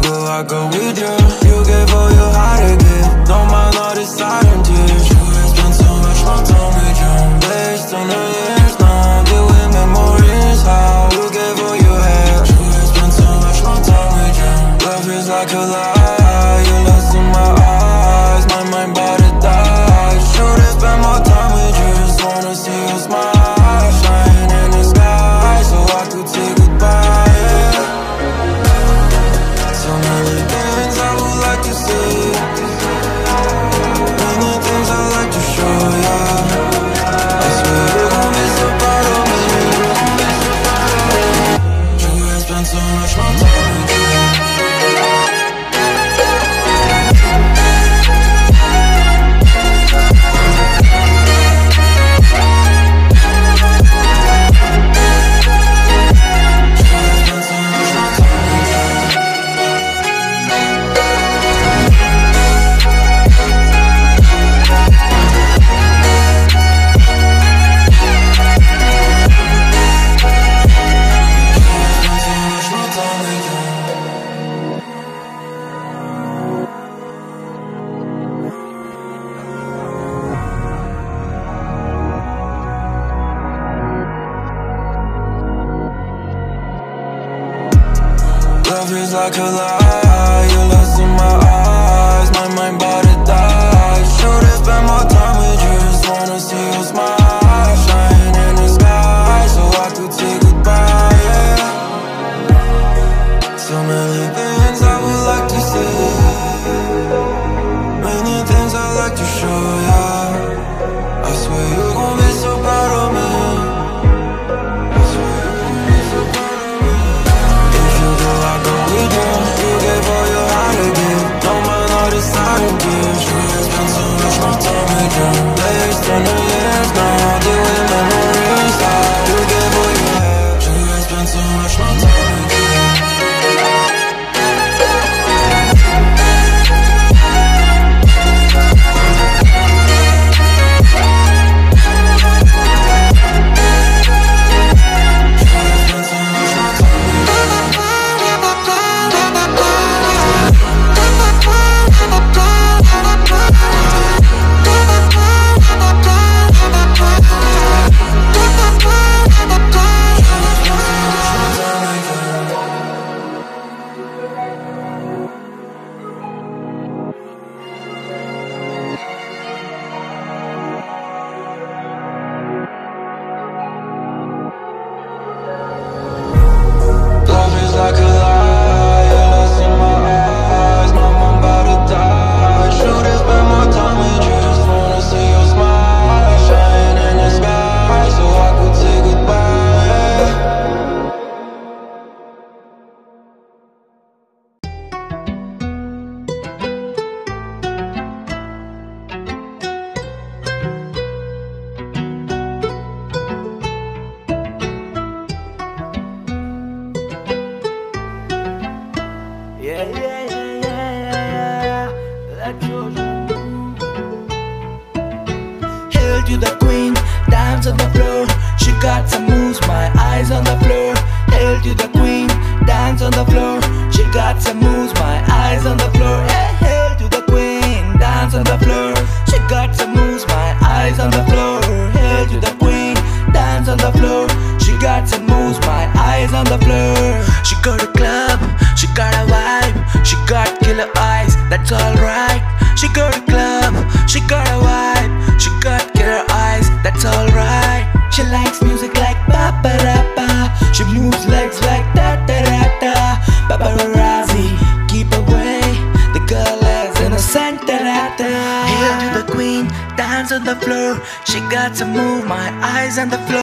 go, I go with you. You gave all your heart to give. Don't mind all the silent tears. You have spent so much more time with you. Based on the years now, deal with memories. How you gave all you had. You have spent so much more time with you. Love is like a lie. You're lost in my eyes. My mind about to die. Should have spent more time with you. Just wanna see you smile, shine in the sky, so I could say goodbye. Yeah. So many things I would like to say, many things I like to show ya. I swear you're gonna be so proud of me. You have spent so much more time with you. Love is like a lie, you're lost in my eyes. My mind about to die. Should have spent more time with you. Just wanna see you smile, shine in the sky, so I could say goodbye. Yeah. So many things I would like to say, many things I like to show ya. I swear you're gonna be so proud of me. Based on the years now, deal with memories. How you gave all you had. You have spent so much more time with you. Like a lie, you're lost in my eyes. My mind about to die. Should have spent more time with you. Just wanna see your smile, shine in the sky, so I could say goodbye. Yeah, yeah, yeah, yeah, yeah. Let's go. Hail to the queen, dance on the floor. She got some moves, my eyes on the floor. Hail to the queen, dance on the floor. She got some moves, my eyes on the floor. Hey, hail to the queen, dance on the floor. She got some moves, my eyes on the floor. Hail to the queen, dance on the floor. She got some moves, my eyes on the floor. She got a club, she got a vibe, she got killer eyes, that's alright. She got a club, she got a vibe, she got killer eyes, that's alright. She likes music like ba-ba-da-ba. She moves legs like da-da-da-da. Paparazzi, keep away, the girl is innocent, da-da-da. Hail to the queen, dance on the floor. She got to move, my eyes on the floor.